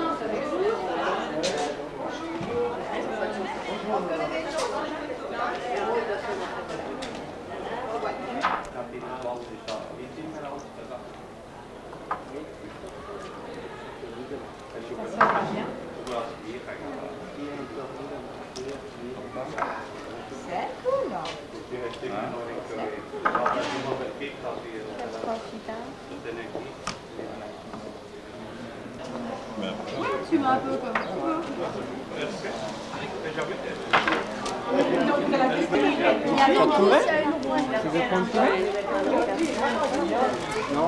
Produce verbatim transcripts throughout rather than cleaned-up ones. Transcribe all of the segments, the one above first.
Tu m'as un peu comme Tu veux prendre tout? Non,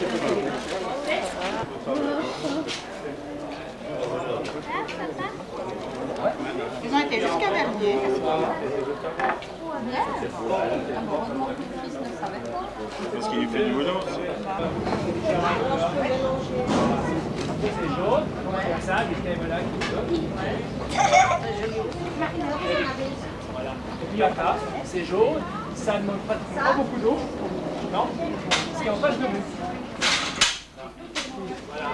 ils ont été jusqu'à Vernier. Heureusement que le fils ne savait pas. Parce qu'il fait du boulot aussi. c'est jaune, comme ça, des thèmes là qui voilà. Et puis la tasse, c'est jaune, ça ne demande pratiquement pas beaucoup d'eau, non? Ce qui est en face de vous. Voilà.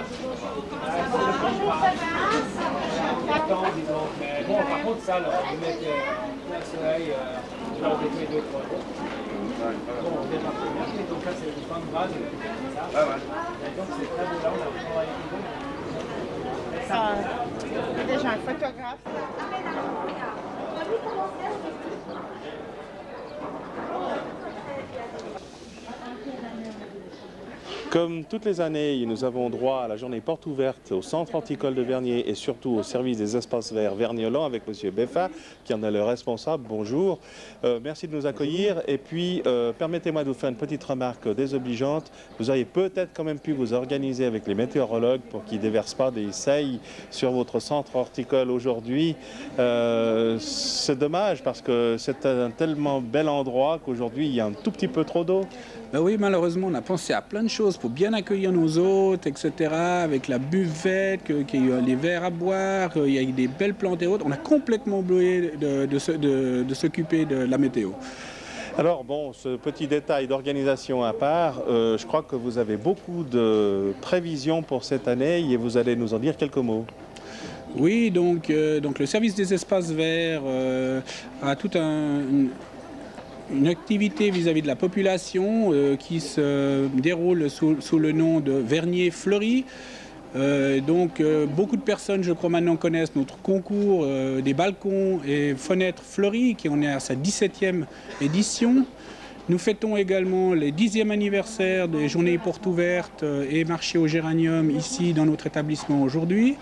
Disons. Mais bon, par contre, ça, là, vous mettez euh, le soleil, euh, je vais enlever deux, trois jours. Bon, on démarre bien, donc là, c'est une femme base, comme ça. Ah ouais. Et donc, c'est très beau là, on a travaillé un peu. Déjà un photographe. Comme toutes les années, nous avons droit à la journée porte ouverte au centre horticole de Vernier et surtout au service des espaces verts Verniolan avec M. Beffa, qui en est le responsable. Bonjour. Euh, merci de nous accueillir. Et puis, euh, permettez-moi de vous faire une petite remarque désobligeante. Vous auriez peut-être quand même pu vous organiser avec les météorologues pour qu'ils ne déversent pas des seilles sur votre centre horticole aujourd'hui. Euh, c'est dommage parce que c'est un tellement bel endroit qu'aujourd'hui, il y a un tout petit peu trop d'eau. Ben oui, malheureusement, on a pensé à plein de choses pour bien accueillir nos hôtes, et cetera. Avec la buvette, qu'il y a les verres à boire, qu'il y a des belles plantes et autres. On a complètement oublié de, de, de, de s'occuper de la météo. Alors bon, ce petit détail d'organisation à part, euh, je crois que vous avez beaucoup de prévisions pour cette année et vous allez nous en dire quelques mots. Oui, donc, euh, donc le service des espaces verts euh, a tout un... Une, une activité vis-à-vis de la population euh, qui se déroule sous, sous le nom de Vernier Fleuri. Euh, donc euh, beaucoup de personnes, je crois maintenant, connaissent notre concours euh, des balcons et fenêtres fleuris qui en est à sa dix-septième édition. Nous fêtons également les dixième anniversaire des journées portes ouvertes et marché au géranium ici dans notre établissement aujourd'hui.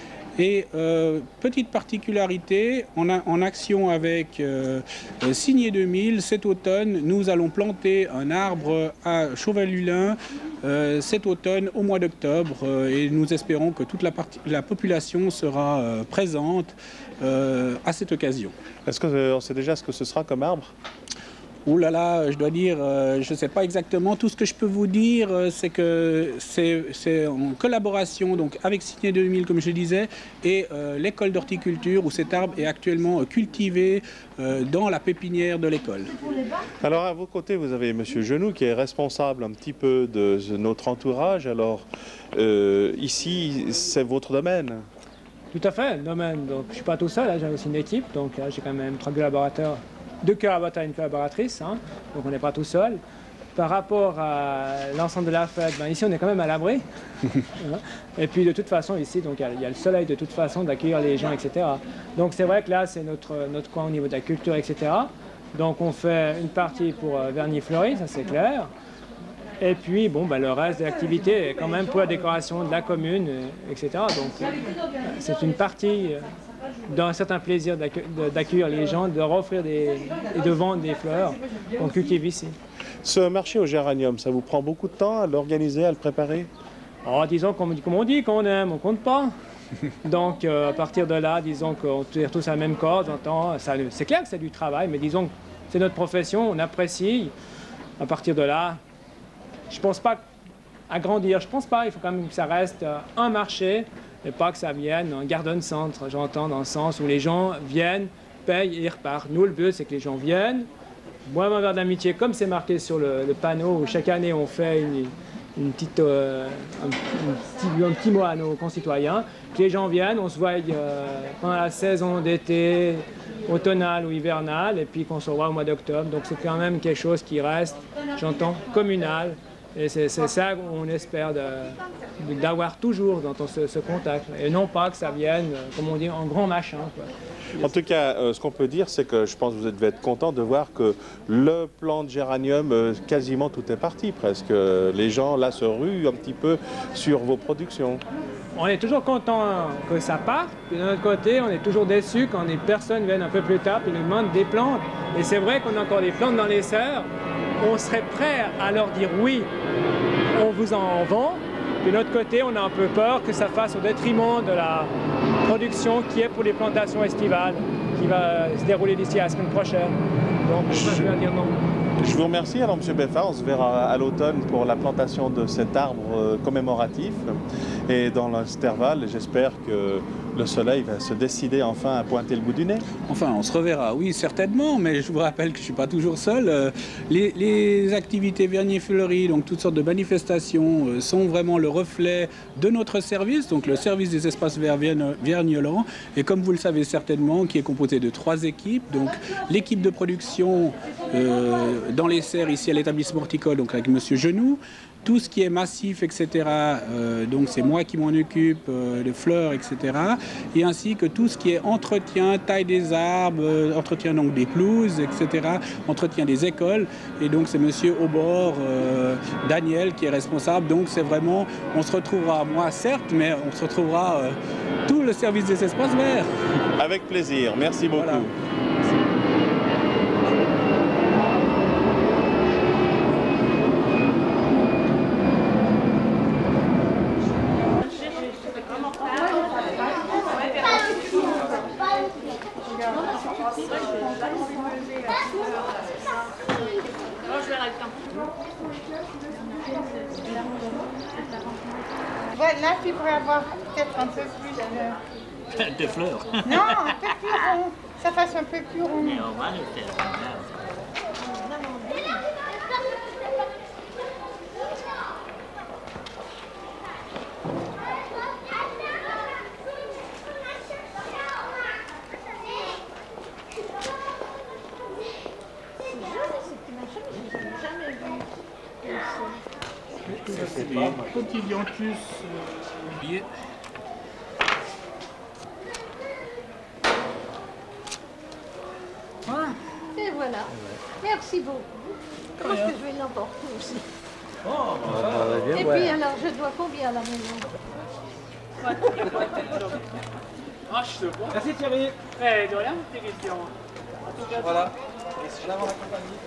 Et euh, petite particularité, en, a, en action avec euh, Signé deux mille, cet automne, nous allons planter un arbre à Chauvel-Hulin euh, cet automne au mois d'octobre euh, et nous espérons que toute la, partie, la population sera euh, présente euh, à cette occasion. Est-ce qu'on sait déjà ce que ce sera comme arbre ? Ouh là là, je dois dire, euh, je ne sais pas exactement. Tout ce que je peux vous dire, euh, c'est que c'est en collaboration donc, avec Signé deux mille, comme je disais, et euh, l'école d'horticulture où cet arbre est actuellement euh, cultivé euh, dans la pépinière de l'école. Alors à vos côtés, vous avez M. Genoux qui est responsable un petit peu de, de notre entourage. Alors euh, ici, c'est votre domaine. Tout à fait, le domaine. Donc, je ne suis pas tout seul, j'ai aussi une équipe, donc j'ai quand même trois collaborateurs. Deux collaborateurs et une collaboratrice, hein, donc on n'est pas tout seul. Par rapport à l'ensemble de la fête, ben ici on est quand même à l'abri. Et puis de toute façon ici, donc il y, y a le soleil de toute façon d'accueillir les gens, et cetera. Donc c'est vrai que là c'est notre, notre coin au niveau de la culture, et cetera. Donc on fait une partie pour euh, Vernier Fleuri, ça c'est clair. Et puis bon, ben, le reste de l'activité est quand même pour la décoration de la commune, et cetera. Donc euh, c'est une partie... Euh, d'un certain plaisir d'accueillir les gens, de leur offrir des, et de vendre des fleurs qu'on cultive ici. Ce marché au géranium, ça vous prend beaucoup de temps à l'organiser, à le préparer? Oh, disons qu'on comme on dit qu'on aime, on compte pas. Donc euh, à partir de là, disons qu'on tire tous à la même corde, c'est clair que c'est du travail, mais disons que c'est notre profession, on apprécie. À partir de là, je pense pas agrandir, je pense pas, il faut quand même que ça reste un marché. Et pas que ça vienne un garden centre, j'entends, dans le sens où les gens viennent, payent et repartent. Nous, le but, c'est que les gens viennent, boivent un verre d'amitié, comme c'est marqué sur le, le panneau, où chaque année on fait une, une petite, euh, un, un, petit, un petit mot à nos concitoyens, que les gens viennent, on se voit euh, pendant la saison d'été, automnale ou hivernale, et puis qu'on se revoit au mois d'octobre. Donc c'est quand même quelque chose qui reste, j'entends, communal. Et c'est ça qu'on espère d'avoir toujours dans ce, ce contact. Et non pas que ça vienne, comme on dit, en grand machin, quoi. En tout cas, euh, ce qu'on peut dire, c'est que je pense que vous devez être content de voir que le plan de géranium, euh, quasiment tout est parti presque. Les gens, là, se ruent un petit peu sur vos productions. On est toujours content que ça parte, puis de notre côté, on est toujours déçus quand des personnes viennent un peu plus tard et nous demandent des plantes. Et c'est vrai qu'on a encore des plantes dans les serres. On serait prêt à leur dire oui, on vous en vend. De notre côté, on a un peu peur que ça fasse au détriment de la production qui est pour les plantations estivales, qui va se dérouler d'ici à la semaine prochaine. Donc, je vais dire non. Je vous remercie. Alors, M. Beffa, on se verra à l'automne pour la plantation de cet arbre commémoratif. Et dans l'intervalle, j'espère que le soleil va se décider enfin à pointer le bout du nez. Enfin, on se reverra, oui, certainement, mais je vous rappelle que je ne suis pas toujours seul. Les, les activités Vernier-Fleury, donc toutes sortes de manifestations, sont vraiment le reflet de notre service, donc le service des espaces verts Verniolan, et comme vous le savez certainement, qui est composé de trois équipes. Donc l'équipe de production euh, dans les serres, ici à l'établissement horticole, donc avec M. Genoux. Tout ce qui est massif, et cetera, euh, donc c'est moi qui m'en occupe, euh, de fleurs, et cetera. Et ainsi que tout ce qui est entretien, taille des arbres, euh, entretien donc des pelouses, et cetera, entretien des écoles. Et donc c'est monsieur Aubord, euh, Daniel, qui est responsable. Donc c'est vraiment, on se retrouvera, moi certes, mais on se retrouvera euh, tout le service des espaces verts. Avec plaisir, merci beaucoup. Voilà. Ouais, là, tu pourrais avoir peut-être un peu plus de... De fleurs. Non, un peu plus rond. Ça fasse un peu plus rond. Mais on va le faire. Petit dianthus oublié. Voilà. Et voilà. Merci beaucoup. Je pense que je vais l'emporter aussi. Oh, Et puis alors, je dois combien à la maison? Ah, je te vois. Merci Thierry. Eh, de rien, tes questions. Voilà. Et si je l'avais en la compagnie.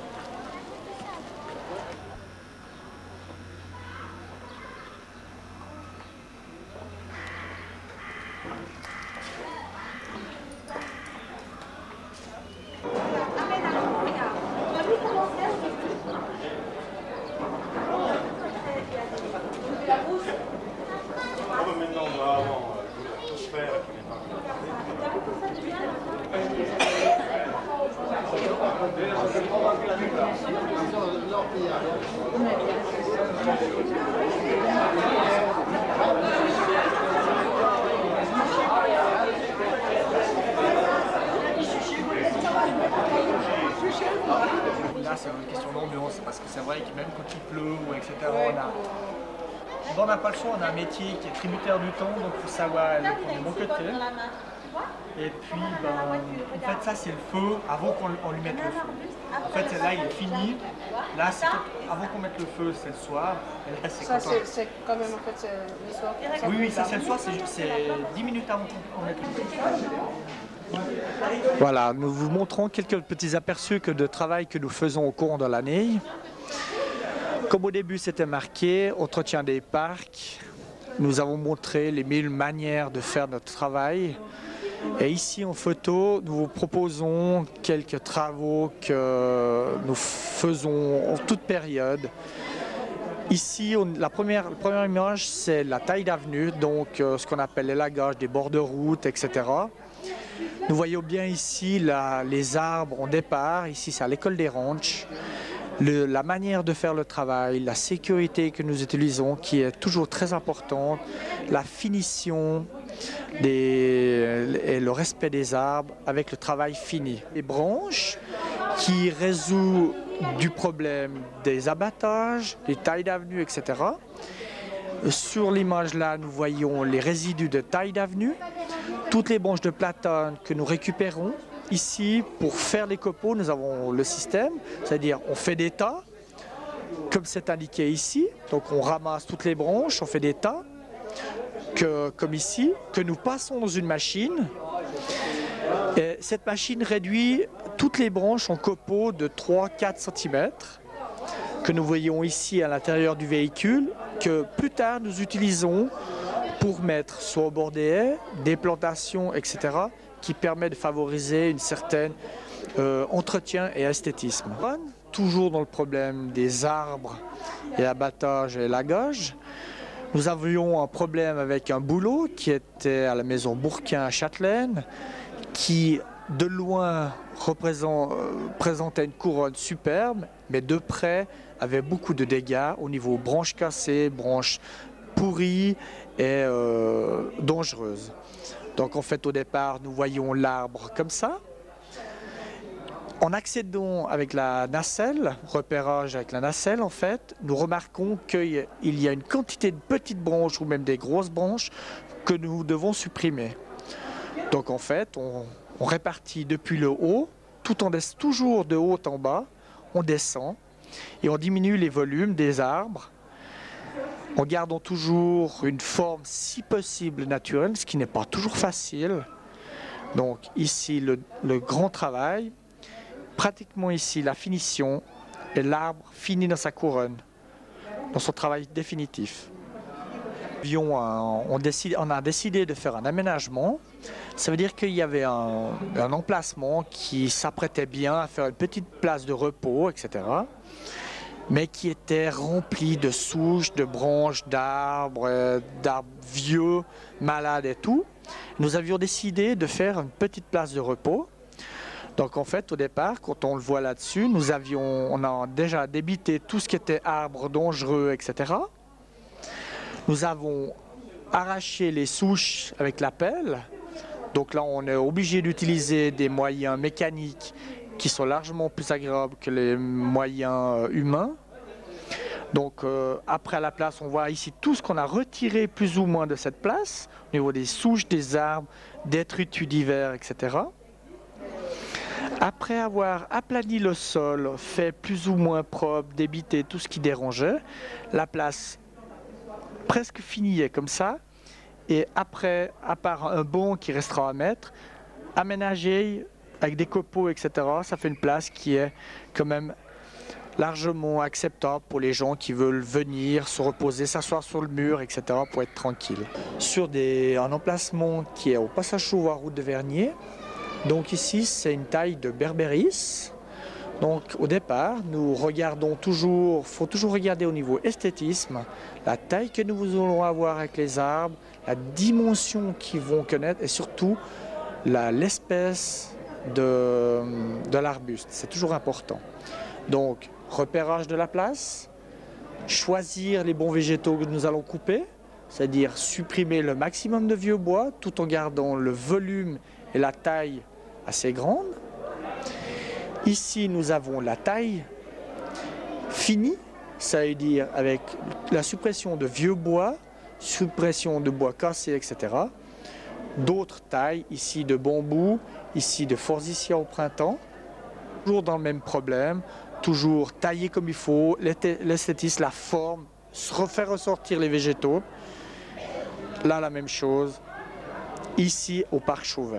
Là, c'est une question d'ambiance, parce que c'est vrai que même quand il pleut, ou et cetera, on a... On n'a pas le choix, on a un métier qui est tributaire du temps, donc il faut savoir aller prendre le bon côté. Et puis, ben, en fait, ça c'est le feu avant qu'on lui mette le feu. En fait, là il est fini. Là, avant qu'on mette le feu, c'est le soir. Et là, c'est Ça, quand c'est quand même, en fait, c'est le soir. Oui, oui, ça c'est le soir, c'est dix minutes avant qu'on mette le feu. Voilà, nous vous montrons quelques petits aperçus que de travail que nous faisons au cours de l'année. Comme au début c'était marqué, entretien des parcs, nous avons montré les mille manières de faire notre travail. Et ici en photo, nous vous proposons quelques travaux que nous faisons en toute période. Ici, on, la, première, la première image, c'est la taille d'avenue, donc euh, ce qu'on appelle l'élagage des bords de route, et cetera. Nous voyons bien ici la, les arbres en départ, ici c'est à l'école des ranches. Le, la manière de faire le travail, la sécurité que nous utilisons qui est toujours très importante, la finition des, et le respect des arbres avec le travail fini. Les branches qui résout du problème des abattages, des tailles d'avenue, et cetera. Sur l'image là, nous voyons les résidus de taille d'avenue, toutes les branches de platane que nous récupérons. Ici, pour faire les copeaux, nous avons le système, c'est-à-dire on fait des tas, comme c'est indiqué ici. Donc on ramasse toutes les branches, on fait des tas, que, comme ici, que nous passons dans une machine. Et cette machine réduit toutes les branches en copeaux de trois à quatre centimètres, que nous voyons ici à l'intérieur du véhicule, que plus tard nous utilisons pour mettre soit au bord des haies, des plantations, et cetera, qui permet de favoriser une certaine euh, entretien et esthétisme. Toujours dans le problème des arbres et abattage et élagage, nous avions un problème avec un bouleau qui était à la maison Bourquin à Châtelaine, qui de loin représent, euh, présentait une couronne superbe, mais de près avait beaucoup de dégâts au niveau branches cassées, branches pourries et euh, dangereuses. Donc en fait au départ nous voyons l'arbre comme ça. En accédant avec la nacelle, repérage avec la nacelle en fait, nous remarquons qu'il y a une quantité de petites branches ou même des grosses branches que nous devons supprimer. Donc en fait on, on répartit depuis le haut, tout en descend toujours de haut en bas, on descend et on diminue les volumes des arbres en gardant toujours une forme si possible naturelle, ce qui n'est pas toujours facile. Donc ici le, le grand travail, pratiquement ici la finition et l'arbre fini dans sa couronne, dans son travail définitif. On, décide, on a décidé de faire un aménagement, ça veut dire qu'il y avait un, un emplacement qui s'apprêtait bien à faire une petite place de repos, et cetera, mais qui était rempli de souches, de branches, d'arbres, d'arbres vieux, malades et tout. Nous avions décidé de faire une petite place de repos. Donc en fait, au départ, quand on le voit là-dessus, nous avions, on a déjà débité tout ce qui était arbres dangereux, et cetera. Nous avons arraché les souches avec la pelle. Donc là, on est obligé d'utiliser des moyens mécaniques qui sont largement plus agréables que les moyens humains. Donc euh, après à la place, on voit ici tout ce qu'on a retiré plus ou moins de cette place, au niveau des souches, des arbres, détritus divers, et cetera. Après avoir aplani le sol, fait plus ou moins propre, débité tout ce qui dérangeait, la place presque finie est comme ça. Et après, à part un banc qui restera à mettre, aménagé avec des copeaux, et cetera, ça fait une place qui est quand même largement acceptable pour les gens qui veulent venir se reposer, s'asseoir sur le mur, et cetera pour être tranquille. Sur des, un emplacement qui est au passage Chauveau, route de Vernier, donc ici c'est une taille de berbéris. Donc au départ, nous regardons toujours, il faut toujours regarder au niveau esthétisme, la taille que nous allons avoir avec les arbres, la dimension qu'ils vont connaître et surtout l'espèce de, de l'arbuste. C'est toujours important. Donc repérage de la place, choisir les bons végétaux que nous allons couper, c'est-à-dire supprimer le maximum de vieux bois tout en gardant le volume et la taille assez grande. Ici, nous avons la taille finie, ça veut dire avec la suppression de vieux bois, suppression de bois cassés, et cetera. D'autres tailles, ici de bambou, ici de forsythia au printemps. Toujours dans le même problème, toujours tailler comme il faut, l'esthétisme, la forme, refaire ressortir les végétaux. Là, la même chose, ici au parc Chauvet.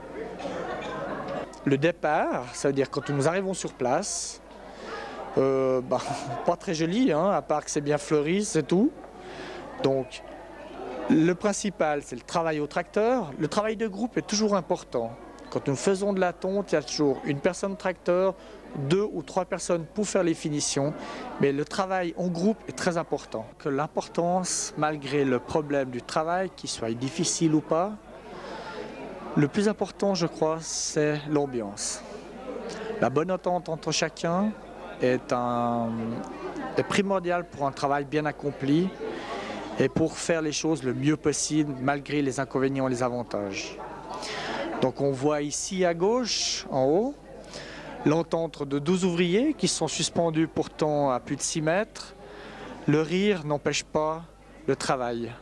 Le départ, ça veut dire quand nous arrivons sur place, euh, bah, pas très joli, hein, à part que c'est bien fleuri, c'est tout. Donc, le principal, c'est le travail au tracteur. Le travail de groupe est toujours important. Quand nous faisons de la tonte, il y a toujours une personne au tracteur, deux ou trois personnes pour faire les finitions. Mais le travail en groupe est très important. Que l'importance, malgré le problème du travail, qu'il soit difficile ou pas, le plus important, je crois, c'est l'ambiance. La bonne entente entre chacun, est, un, est primordial pour un travail bien accompli et pour faire les choses le mieux possible malgré les inconvénients et les avantages. Donc on voit ici à gauche, en haut, l'entente de douze ouvriers qui sont suspendus pourtant à plus de six mètres. Le rire n'empêche pas le travail.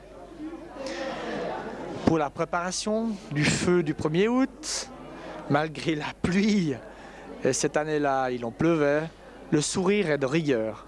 Pour la préparation du feu du premier août, malgré la pluie, et cette année-là il en pleuvait, le sourire est de rigueur.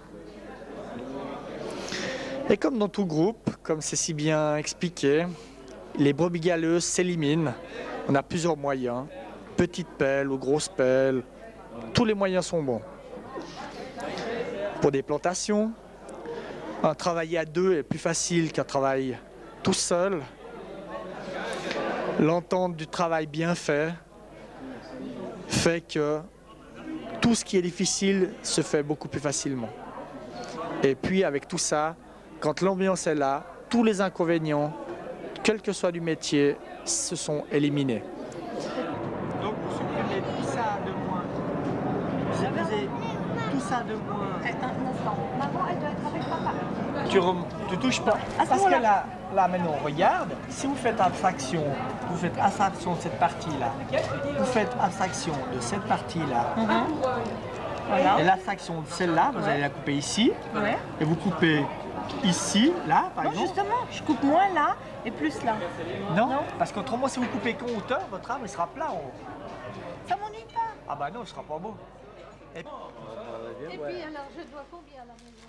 Et comme dans tout groupe, comme c'est si bien expliqué, les brebis galeuses s'éliminent. On a plusieurs moyens, petites pelles ou grosses pelles, tous les moyens sont bons. Pour des plantations, un travail à deux est plus facile qu'un travail tout seul. L'entente du travail bien fait fait que tout ce qui est difficile se fait beaucoup plus facilement. Et puis avec tout ça, quand l'ambiance est là, tous les inconvénients, quel que soit du métier, se sont éliminés. Donc vous supprimez tout ça de moins. Vous supprimez tout ça de moins. Un instant. Maman, elle doit être avec papa. Tu, rem... tu touches pas. Parce que là, là maintenant, regarde, si vous faites abstraction, vous faites abstraction de cette partie-là, vous faites abstraction de cette partie-là, Mhm. Voilà. et l'abstraction de celle-là, vous allez la couper ici, Ouais. et vous coupez ici, là, par Non, exemple. justement, je coupe moins là et plus là. Non, Non. parce qu'autrement, si vous coupez qu'en hauteur, votre arbre il sera plat en haut. Ça m'ennuie pas. Ah bah non, il sera pas beau. Et... Et puis alors, je dois combien à la maison?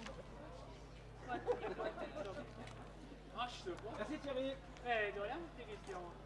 Merci Thierry. Eh, de rien, tes questions.